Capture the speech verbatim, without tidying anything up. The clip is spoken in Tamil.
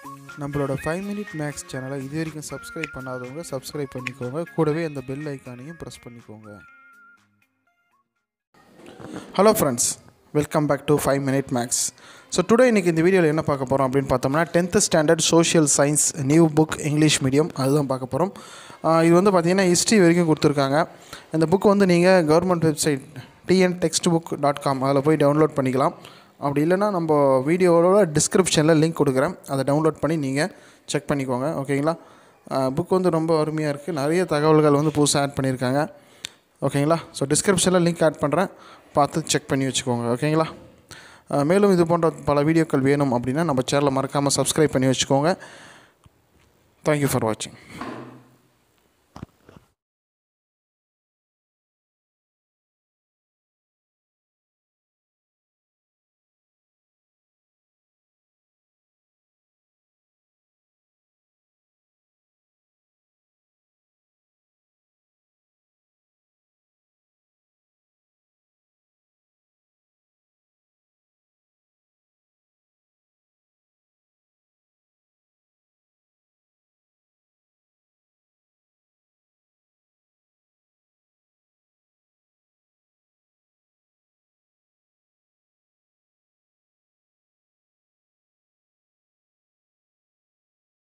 நம்மளோட ஃபைவ் மினிட் மேக்ஸ் சேனலை இது வரைக்கும் சப்ஸ்கிரைப் பண்ணாதவங்க சப்ஸ்கிரைப் பண்ணிக்கோங்க. கூடவே அந்த பெல் ஐக்கானையும் ப்ரெஸ் பண்ணிக்கோங்க. Hello friends, welcome back to five minute maths. So today இன்றைக்கி இந்த வீடியோவில் என்ன பார்க்க போகிறோம் அப்படின்னு பார்த்தோம்னா tenth standard social science new book English medium அதுதான் பார்க்க போகிறோம். இது வந்து பார்த்திங்கன்னா ஹிஸ்ட்ரி வரைக்கும் கொடுத்துருக்காங்க. இந்த புக் வந்து நீங்கள் government website TN text book dot com அதில் போய் டவுன்லோட் பண்ணிக்கலாம். அப்படி இல்லைனா நம்ம வீடியோவோட டிஸ்கிரிப்ஷனில் லிங்க் கொடுக்குறேன், அதை டவுன்லோட் பண்ணி நீங்கள் செக் பண்ணிக்கோங்க. ஓகேங்களா? புக் வந்து ரொம்ப அருமையாக இருக்குது. நிறைய தகவல்கள் வந்து புதுசாக ஆட் பண்ணியிருக்காங்க. ஓகேங்களா? ஸோ டிஸ்கிரிப்ஷனில் லிங்க் ஆட் பண்ணுறேன், பார்த்து செக் பண்ணி வச்சுக்கோங்க. ஓகேங்களா? மேலும் இது போன்ற பல வீடியோக்கள் வேணும் அப்படின்னா நம்ம சேனலை மறக்காமல் சப்ஸ்கிரைப் பண்ணி வச்சுக்கோங்க. தேங்க்யூ ஃபார் வாட்சிங்.